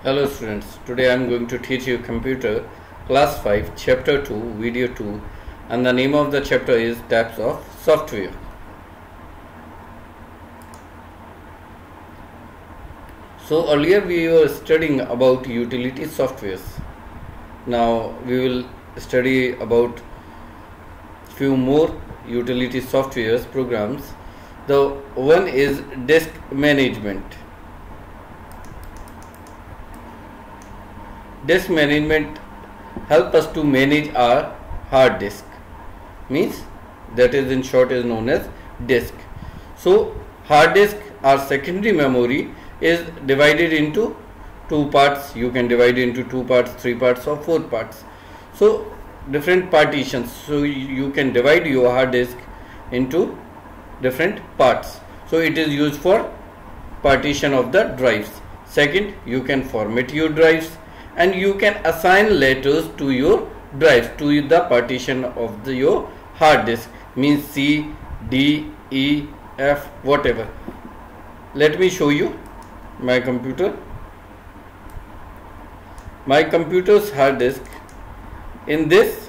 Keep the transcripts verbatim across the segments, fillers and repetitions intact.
Hello students, today I am going to teach you computer class five chapter two video two, and the name of the chapter is types of software. So earlier we were studying about utility softwares. Now we will study about few more utility softwares programs. The one is disk management. Disk management help us to manage our hard disk, means that is in short is known as disk. So hard disk or secondary memory is divided into two parts. You can divide it into two parts, three parts or four parts. So different partitions. So you can divide your hard disk into different parts. So it is used for partition of the drives. Second, you can format your drives, and you can assign letters to your drives, to the partition of the, your hard disk, means C, D, E, F, whatever. Let me show you my computer. My computer's hard disk, in this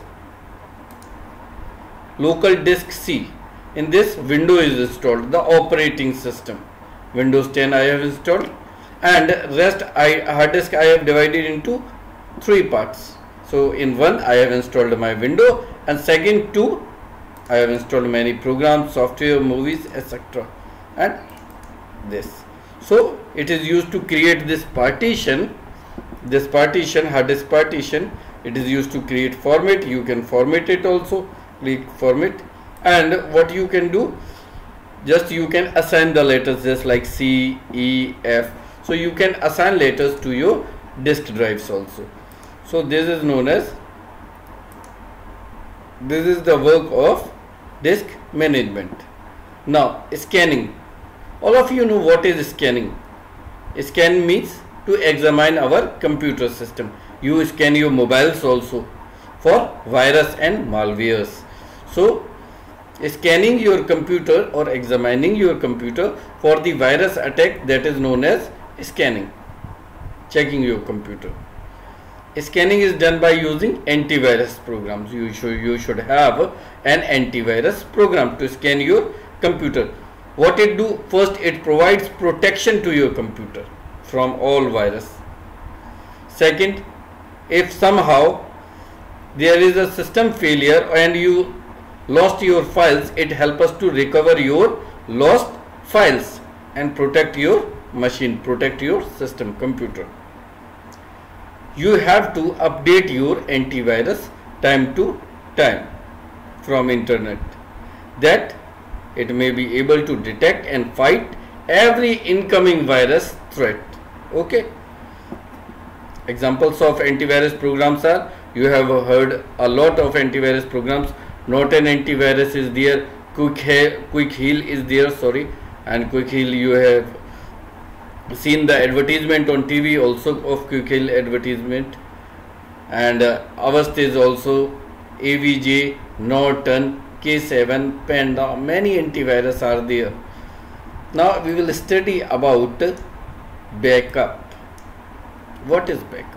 local disk C, in this Windows is installed, the operating system Windows ten I have installed, and rest I hard disk I have divided into three parts. So in one I have installed my window, and second two I have installed many programs, software, movies, et cetera. And this. So it is used to create this partition, this partition, hard disk partition. It is used to create format. You can format it also, click format, and what you can do, just you can assign the letters just like C, E, F. So you can assign letters to your disk drives also. So this is known as, this is the work of disk management. Now scanning. All of you know what is scanning. Scan means to examine our computer system. You scan your mobiles also for virus and malwares. So scanning your computer or examining your computer for the virus attack, that is known as scanning, checking your computer. Scanning is done by using antivirus programs. You should you should have an antivirus program to scan your computer. What it do? First, it provides protection to your computer from all virus. Second, if somehow there is a system failure and you lost your files, it helps us to recover your lost files and protect your machine, protect your system, computer. You have to update your antivirus time to time from internet, that it may be able to detect and fight every incoming virus threat. Okay. Examples of antivirus programs are, you have heard a lot of antivirus programs. Norton antivirus is there, Quick Heal, Quick Heal is there, sorry, and Quick Heal you have seen the advertisement on T V also of Quick Heal advertisement, and uh, Avast is also, A V J, Norton, K seven, Panda, many antivirus are there. Now we will study about backup. What is backup?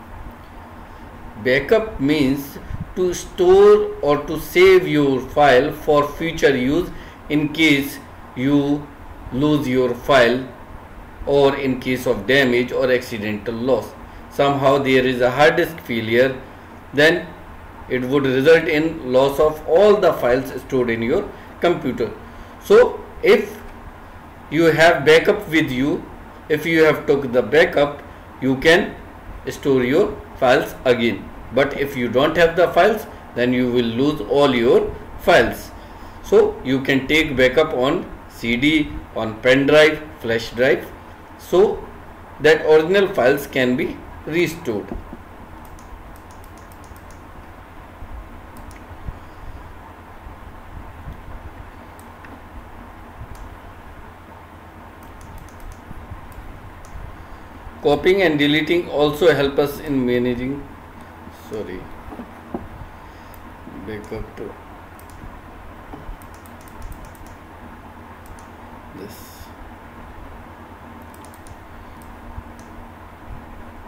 Backup means to store or to save your file for future use in case you lose your file, or in case of damage or accidental loss. Somehow there is a hard disk failure, then it would result in loss of all the files stored in your computer. So if you have backup with you, if you have took the backup, you can store your files again. But if you don't have the files, then you will lose all your files. So you can take backup on C D, on pen drive, flash drive, so that original files can be restored. Copying and deleting also help us in managing, sorry, backup to this.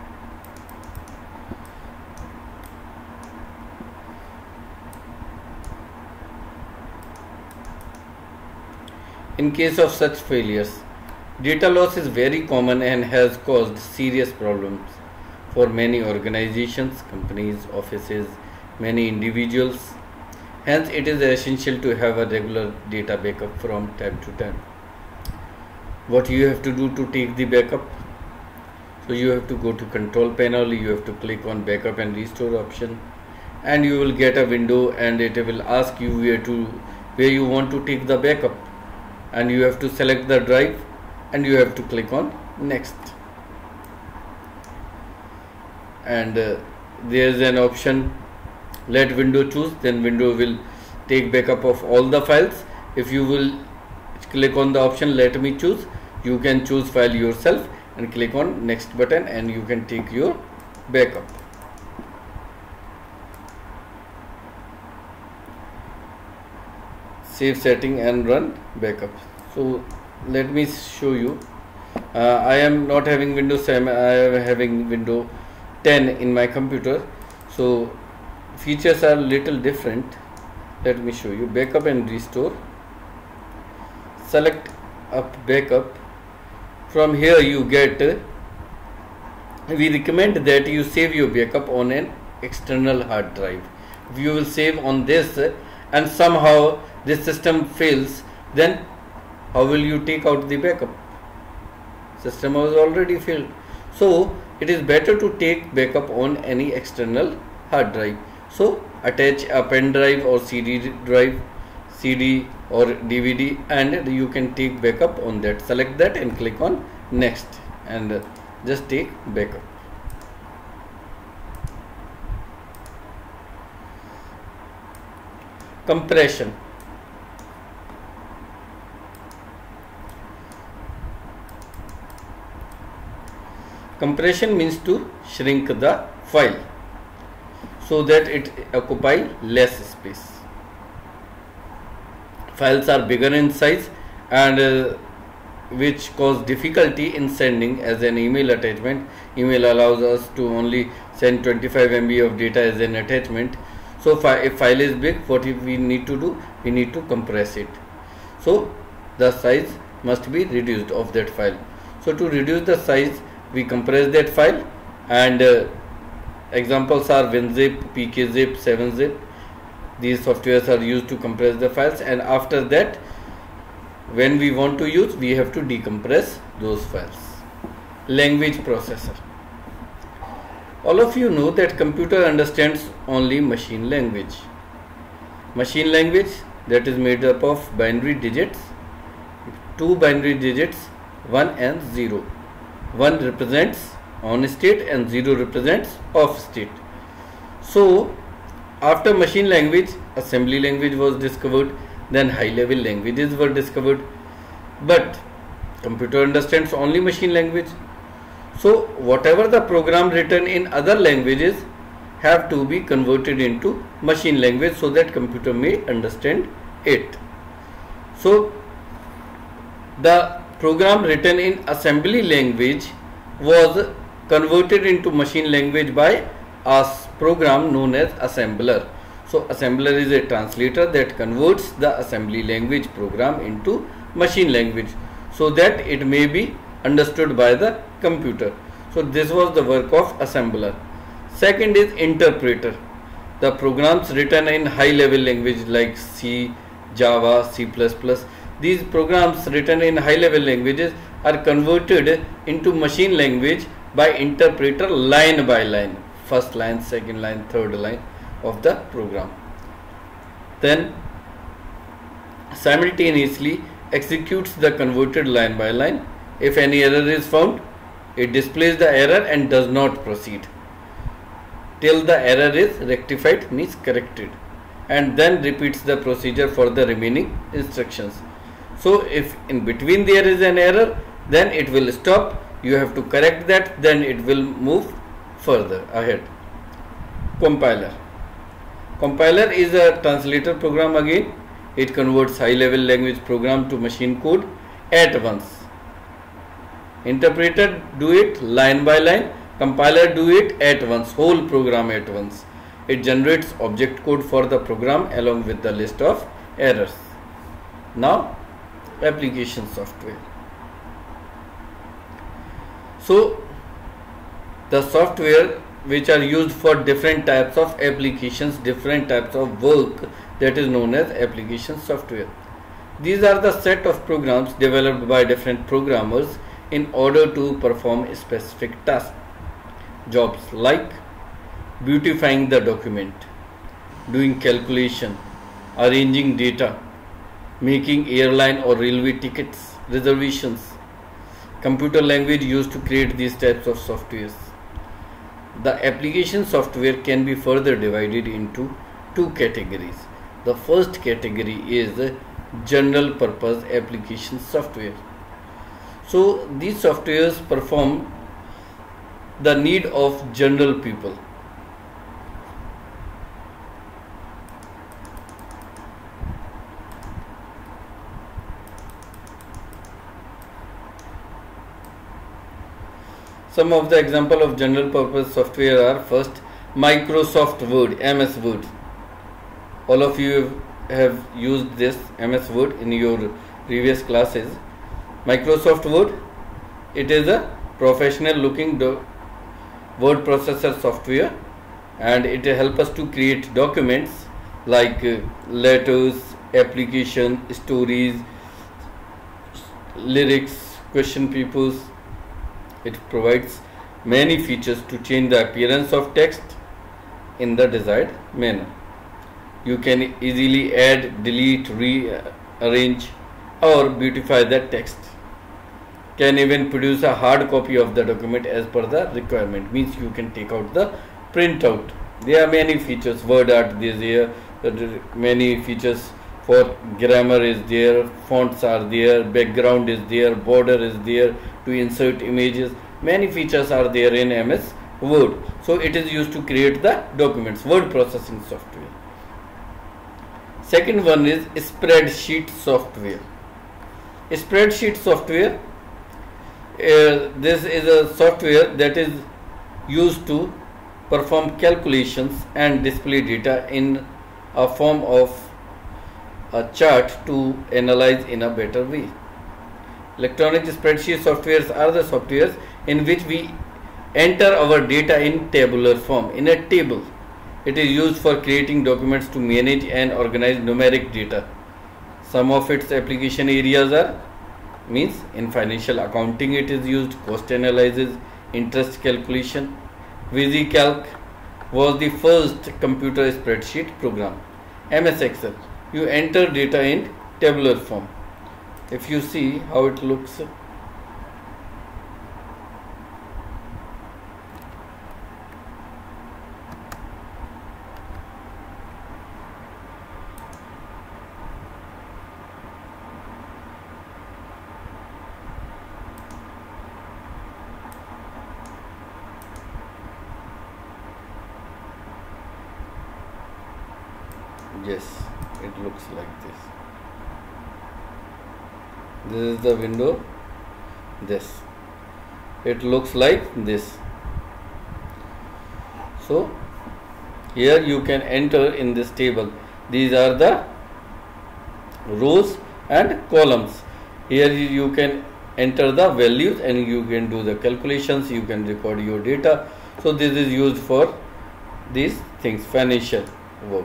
In case of such failures, data loss is very common and has caused serious problems for many organizations, companies, offices, many individuals. Hence, it is essential to have a regular data backup from time to time. What you have to do to take the backup? So you have to go to control panel, you have to click on backup and restore option, and you will get a window and it will ask you where to where you want to take the backup, and you have to select the drive and you have to click on next. And uh, there is an option, let window choose, then window will take backup of all the files. If you will click on the option let me choose, you can choose file yourself and click on next button and you can take your backup. Save setting and run backup. So let me show you. uh, I am not having Windows seven, I am having Windows ten in my computer, so features are little different. Let me show you. Backup and restore, select up backup. From here you get, we recommend that you save your backup on an external hard drive. If you will save on this and somehow this system fails, then how will you take out the backup? System was already failed. So it is better to take backup on any external hard drive. So attach a pen drive or C D drive, C D or D V D, and you can take backup on that. Select that and click on next and just take backup. Compression. Compression means to shrink the file so that it occupies less space. Files are bigger in size and uh, which cause difficulty in sending as an email attachment. Email allows us to only send twenty-five M B of data as an attachment. So if file is big, what we need to do? We need to compress it. So the size must be reduced of that file. So to reduce the size, we compress that file, and uh, examples are WinZip, PKZip, seven zip. These softwares are used to compress the files, and after that when we want to use, we have to decompress those files. Language processor. All of you know that computer understands only machine language. Machine language, that is made up of binary digits, two binary digits, one and zero. one represents on state and zero represents off state. So after machine language, assembly language was discovered, then high level languages were discovered, but computer understands only machine language. So whatever the program written in other languages have to be converted into machine language so that computer may understand it. So the program written in assembly language was converted into machine language by a program known as assembler. So assembler is a translator that converts the assembly language program into machine language so that it may be understood by the computer. So this was the work of assembler. Second is interpreter. The programs written in high level language like C, Java, C plus plus, these programs written in high level languages are converted into machine language by interpreter line by line, first line, second line, third line of the program. Then simultaneously executes the converted line by line. If any error is found, it displays the error and does not proceed till the error is rectified, means corrected, and then repeats the procedure for the remaining instructions. So if in between there is an error, then it will stop, you have to correct that, then it will move further ahead. Compiler. Compiler is a translator program again. It converts high level language program to machine code at once. Interpreter do it line by line, compiler do it at once, whole program at once. It generates object code for the program along with the list of errors. Now application software. So the software which are used for different types of applications, different types of work, that is known as application software. These are the set of programs developed by different programmers in order to perform a specific task. Jobs like beautifying the document, doing calculation, arranging data, making airline or railway tickets, reservations. Computer language used to create these types of softwares. The application software can be further divided into two categories. The first category is general purpose application software. So these softwares perform the need of general people. Some of the example of general purpose software are: first, Microsoft Word, M S Word. All of you have used this M S Word in your previous classes. Microsoft Word, it is a professional looking word processor software, and it helps us to create documents like uh, letters, application, stories, lyrics, question papers. It provides many features to change the appearance of text in the desired manner. You can easily add, delete, rearrange or beautify the text. Can even produce a hard copy of the document as per the requirement. Means you can take out the printout. There are many features. Word art is there. Many features for grammar is there. Fonts are there. Background is there. Border is there to insert images. Many features are there in M S Word. So it is used to create the documents. Word processing software. Second one is spreadsheet software. Spreadsheet software, uh, this is a software that is used to perform calculations and display data in a form of a chart to analyze in a better way. Electronic spreadsheet softwares are the softwares in which we enter our data in tabular form, in a table. It is used for creating documents to manage and organize numeric data. Some of its application areas are, means in financial accounting it is used, cost analysis, interest calculation. VisiCalc was the first computer spreadsheet program. M S Excel, you enter data in tabular form. If you see how it looks, yes, it looks like this. This is the window. This, it looks like this. So here you can enter in this table. These are the rows and columns. Here you can enter the values and you can do the calculations. You can record your data. So this is used for these things, financial work.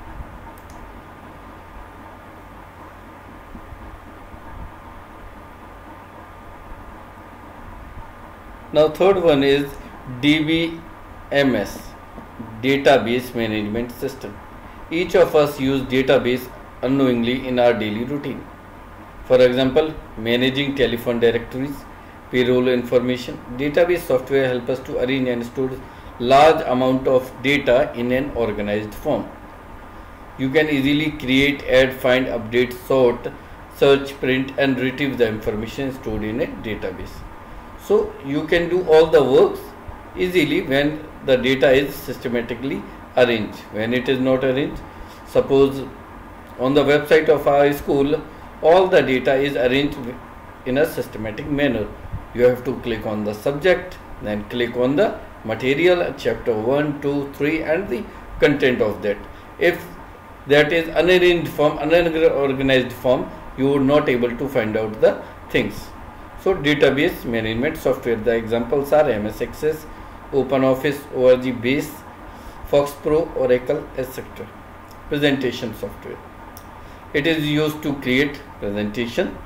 Now third one is D B M S, Database Management System. Each of us use database unknowingly in our daily routine. For example, managing telephone directories, payroll information. Database software helps us to arrange and store large amount of data in an organized form. You can easily create, add, find, update, sort, search, print and retrieve the information stored in a database. So you can do all the works easily when the data is systematically arranged. When it is not arranged, suppose on the website of our school, all the data is arranged in a systematic manner. You have to click on the subject, then click on the material, chapter one, two, three and the content of that. If that is unarranged form, unorganized form, you would not able to find out the things. So database management software, the examples are M S Access, OpenOffice, O R G Base, Fox Pro, Oracle, et cetera. Presentation software, it is used to create presentation.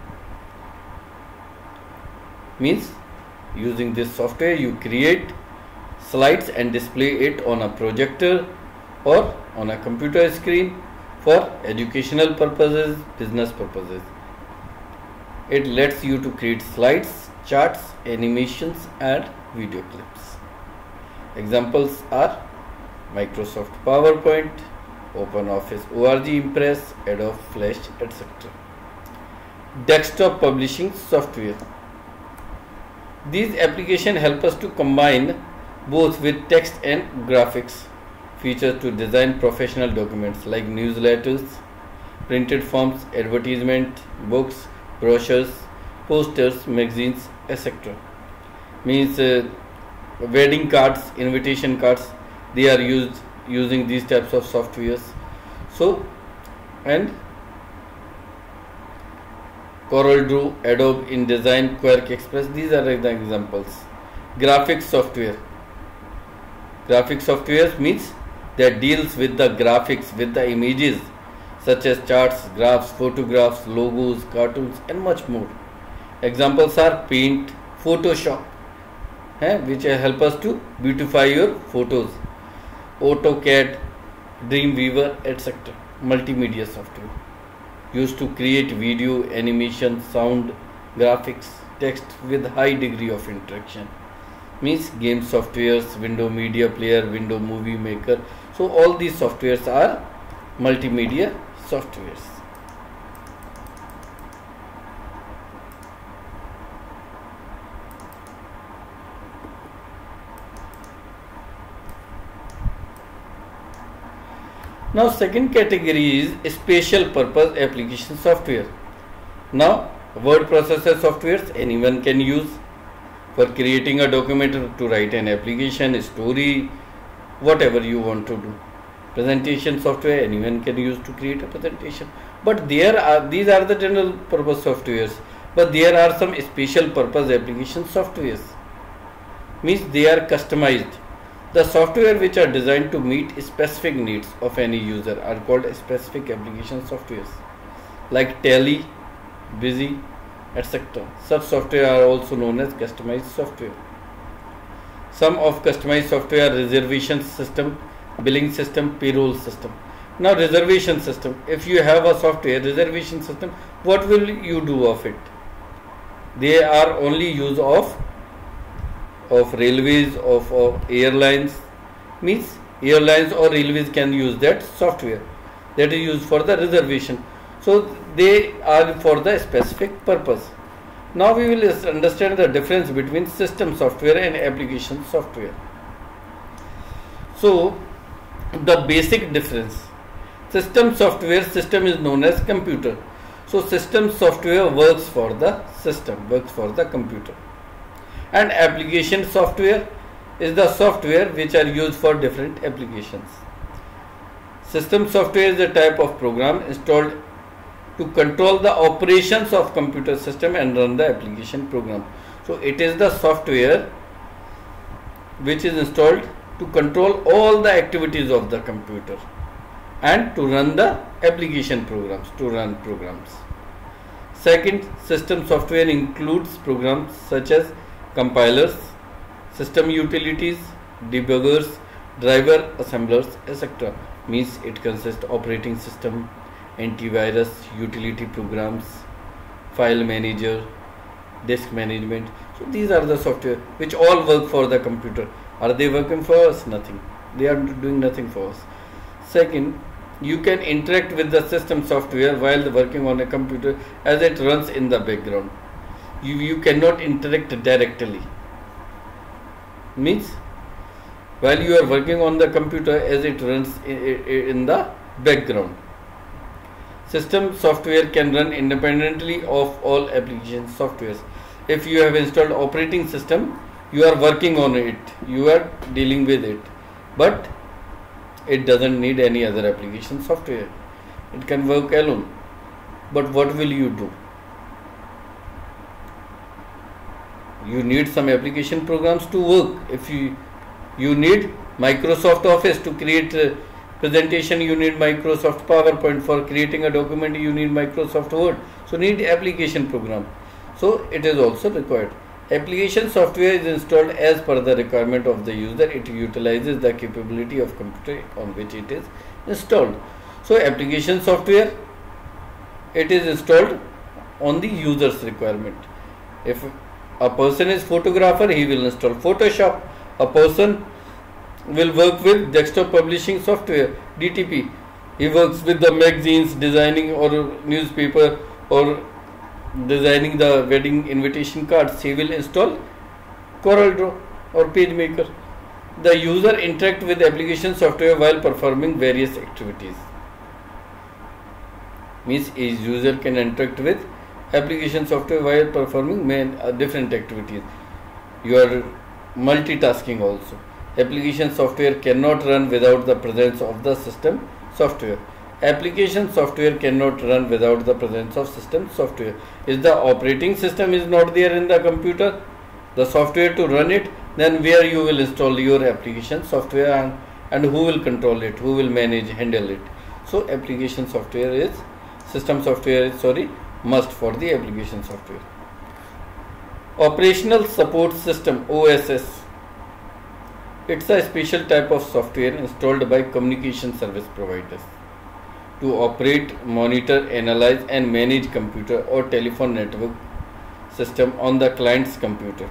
Means using this software you create slides and display it on a projector or on a computer screen for educational purposes, business purposes. It lets you to create slides, charts, animations and video clips. Examples are Microsoft PowerPoint, OpenOffice O R G Impress, Adobe Flash, et cetera. Desktop publishing software. These applications help us to combine both with text and graphics features to design professional documents like newsletters, printed forms, advertisement, books, brochures, posters, magazines, et cetera. Means uh, wedding cards, invitation cards, they are used using these types of softwares. So, and CorelDRAW, Adobe InDesign, Quark Express, these are the examples. Graphics software. Graphic software means that deals with the graphics, with the images such as charts, graphs, photographs, logos, cartoons and much more. Examples are Paint, Photoshop, eh, which help us to beautify your photos, AutoCAD, Dreamweaver, et cetera. Multimedia software used to create video, animation, sound, graphics, text with high degree of interaction. Means game softwares, window media player, window movie maker. So all these softwares are multimedia softwares. Now second category is special purpose application software. Now word processor softwares anyone can use for creating a document, to write an application, a story, whatever you want to do. Presentation software anyone can use to create a presentation. But there are, these are the general purpose softwares, but there are some special purpose application softwares. Means they are customized. The software which are designed to meet specific needs of any user are called specific application softwares like Tally, Busy, et cetera. Such software are also known as customized software. Some of customized software are reservation system, billing system, payroll system. Now reservation system, if you have a software reservation system, what will you do of it? They are only use of of railways, of, of airlines. Means airlines or railways can use that software that is used for the reservation. So they are for the specific purpose. Now we will understand the difference between system software and application software. So the basic difference, system software, system is known as computer. So system software works for the system, works for the computer. And application software is the software which are used for different applications. System software is a type of program installed to control the operations of computer system and run the application program. So it is the software which is installed to control all the activities of the computer and to run the application programs, to run programs. Second, system software includes programs such as compilers, system utilities, debuggers, driver assemblers, et cetera. Means it consists of operating system, antivirus, utility programs, file manager, disk management. So these are the software which all work for the computer. Are they working for us? Nothing. They are doing nothing for us. Second, you can interact with the system software while working on a computer as it runs in the background. You, you cannot interact directly. Means while you are working on the computer as it runs in, in the background. System software can run independently of all application softwares. If you have installed operating system, you are working on it, you are dealing with it, but it doesn't need any other application software. It can work alone. But what will you do? You need some application programs to work. If you you need Microsoft Office to create a presentation, you need Microsoft PowerPoint. For creating a document, you need Microsoft Word. So need application program. So it is also required. Application software is installed as per the requirement of the user. It utilizes the capability of computer on which it is installed. So application software, it is installed on the user's requirement. If a person is photographer, he will install Photoshop. A person will work with desktop publishing software, D T P. He works with the magazines, designing or newspaper or designing the wedding invitation cards. He will install CorelDRAW or PageMaker. The user interact with application software while performing various activities. Means each user can interact with application software while performing main, uh, different activities. You are multitasking also. Application software cannot run without the presence of the system software. Application software cannot run without the presence of system software. If the operating system is not there in the computer, the software to run it, then where you will install your application software, and, and who will control it, who will manage, handle it. So application software is, system software is, sorry, must for the application software. Operational support system, O S S. It's a special type of software installed by communication service providers to operate, monitor, analyze and manage computer or telephone network system on the client's computer.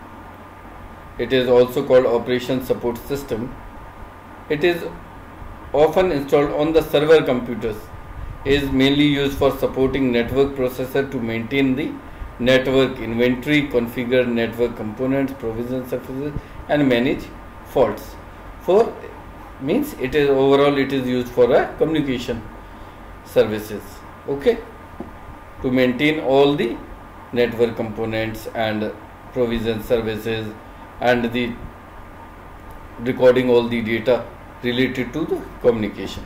It is also called operation support system. It is often installed on the server computers. It is mainly used for supporting network processor to maintain the network inventory, configure network components, provision services and manage faults. For means it is overall it is used for a communication services, okay, to maintain all the network components and provision services and the recording all the data related to the communication.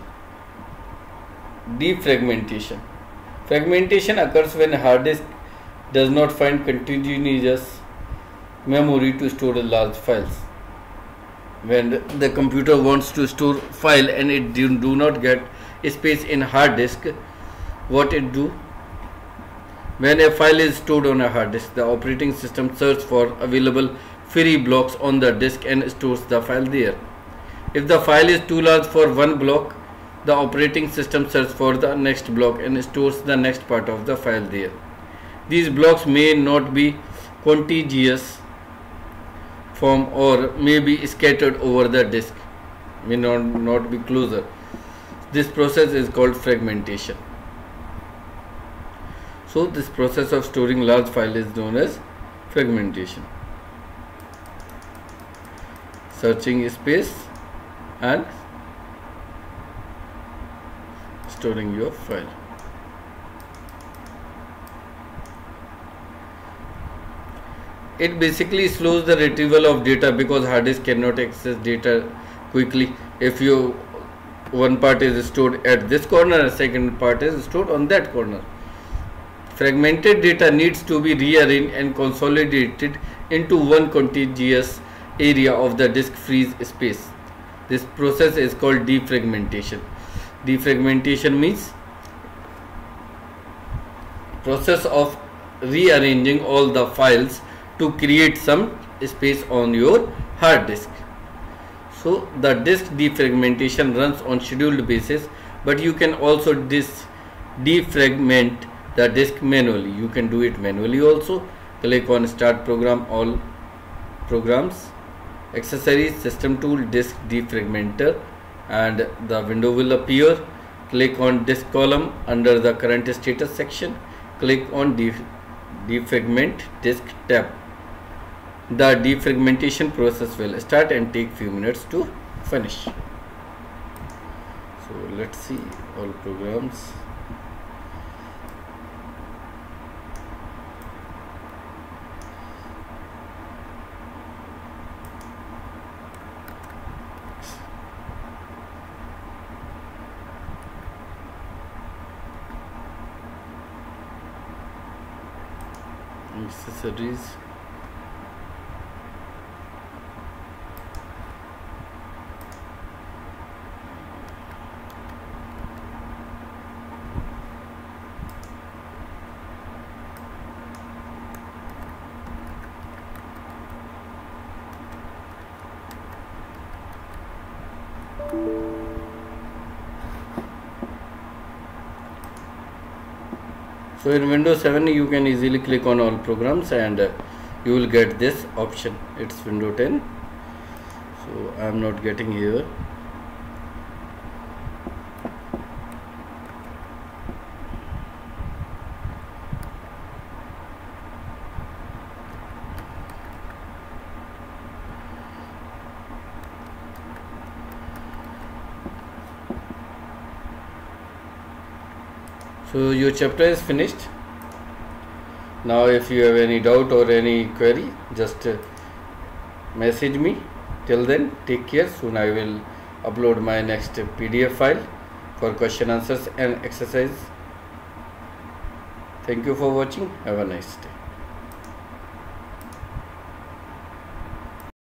Defragmentation. Fragmentation occurs when a hard disk does not find continuous memory to store large files. When the computer wants to store file and it do, do not get space in hard disk, what it do? When a file is stored on a hard disk, the operating system searches for available free blocks on the disk and stores the file there. If the file is too large for one block, the operating system searches for the next block and stores the next part of the file there. These blocks may not be contiguous form or may be scattered over the disk, may not, not be closer. This process is called fragmentation. So this process of storing large file is known as fragmentation. Searching space and storing your file. It basically slows the retrieval of data because hard disk cannot access data quickly. If you one part is stored at this corner and second part is stored on that corner. Fragmented data needs to be rearranged and consolidated into one contiguous area of the disk free space. This process is called defragmentation. Defragmentation means process of rearranging all the files to create some space on your hard disk. So the disk defragmentation runs on scheduled basis, but you can also dis defragment the disk manually. You can do it manually also. Click on Start Program, All Programs, Accessories, System Tool, Disk Defragmenter, and the window will appear. Click on Disk column under the Current Status section. Click on Def Defragment Disk tab. The defragmentation process will start and take few minutes to finish. So let's see all programs. accessories. So in Windows seven you can easily click on all programs and uh, you will get this option. It's Windows ten. So I am not getting here. So your chapter is finished. Now if you have any doubt or any query, just uh, message me. Till then, take care. Soon I will upload my next P D F file for question answers and exercise. Thank you for watching. Have a nice day.